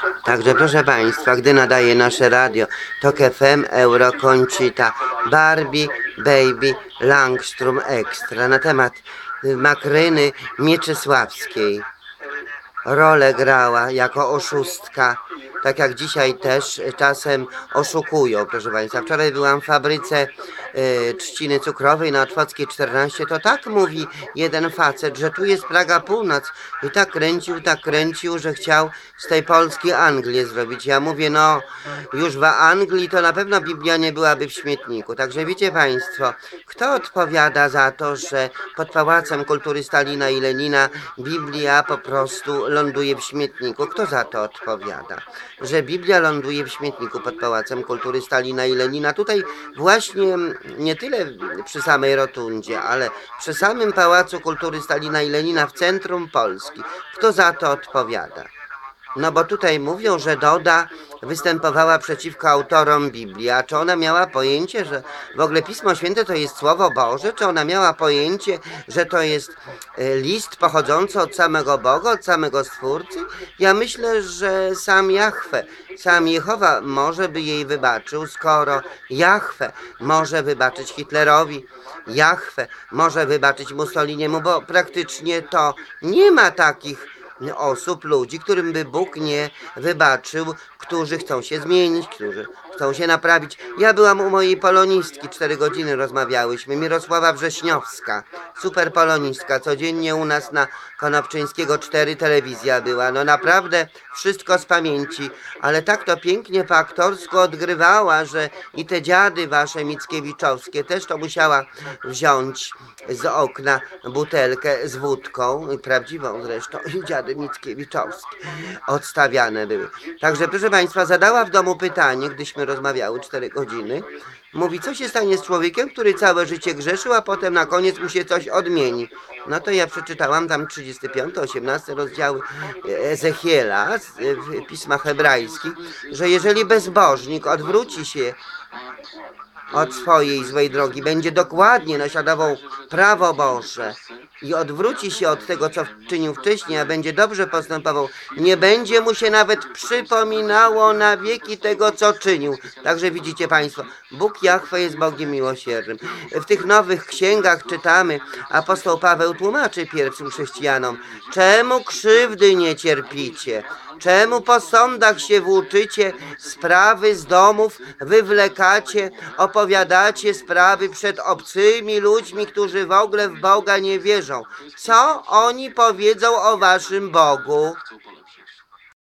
Także proszę Państwa, gdy nadaje nasze radio TOK FM, Euro, Conchita, Barbie, Baby, Langstrom Extra na temat Makryny Mieczysławskiej. Rolę grała jako oszustka, tak jak dzisiaj też czasem oszukują, proszę Państwa. Wczoraj byłam w fabryce trzciny cukrowej na Otwockiej 14, to tak mówi jeden facet, że tu jest Praga Północ i tak kręcił, że chciał z tej Polski Anglię zrobić. Ja mówię, no już w Anglii to na pewno Biblia nie byłaby w śmietniku. Także wiecie Państwo, kto odpowiada za to, że pod Pałacem Kultury Stalina i Lenina Biblia po prostu ląduje w śmietniku? Kto za to odpowiada? Że Biblia ląduje w śmietniku pod Pałacem Kultury Stalina i Lenina. Tutaj właśnie nie tyle przy samej rotundzie, ale przy samym Pałacu Kultury Stalina i Lenina w centrum Polski. Kto za to odpowiada? No bo tutaj mówią, że Doda występowała przeciwko autorom Biblii, a czy ona miała pojęcie, że w ogóle Pismo Święte to jest Słowo Boże? Czy ona miała pojęcie, że to jest list pochodzący od samego Boga, od samego Stwórcy? Ja myślę, że sam Jahwe, sam Jehowa może by jej wybaczył, skoro Jahwe może wybaczyć Hitlerowi, Jahwe może wybaczyć Mussoliniemu, bo praktycznie to nie ma takich osób, ludzi, którym by Bóg nie wybaczył, którzy chcą się zmienić, którzy chcą się naprawić. Ja byłam u mojej polonistki, 4 godziny rozmawiałyśmy, Mirosława Wrześniowska, super polonistka, codziennie u nas na Konopczyńskiego 4 telewizja była, no naprawdę wszystko z pamięci, ale tak to pięknie po aktorsku odgrywała, że i te dziady wasze mickiewiczowskie też to musiała wziąć z okna butelkę z wódką, prawdziwą zresztą, i dziady mickiewiczowskie odstawiane były. Także proszę Państwa, zadała w domu pytanie, gdyśmy rozmawiały 4 godziny, mówi, co się stanie z człowiekiem, który całe życie grzeszył, a potem na koniec mu się coś odmieni. No to ja przeczytałam tam 35, 18 rozdziały Ezechiela w pismach hebrajskich, że jeżeli bezbożnik odwróci się od swojej złej drogi, będzie dokładnie naśladował prawo Boże i odwróci się od tego, co czynił wcześniej, a będzie dobrze postępował, nie będzie mu się nawet przypominało na wieki tego, co czynił. Także widzicie Państwo, Bóg Jahwe jest Bogiem miłosiernym. W tych nowych księgach czytamy, apostoł Paweł tłumaczy pierwszym chrześcijanom, czemu krzywdy nie cierpicie? Czemu po sądach się włóczycie, sprawy z domów wywlekacie, opowiadacie sprawy przed obcymi ludźmi, którzy w ogóle w Boga nie wierzą? Co oni powiedzą o waszym Bogu?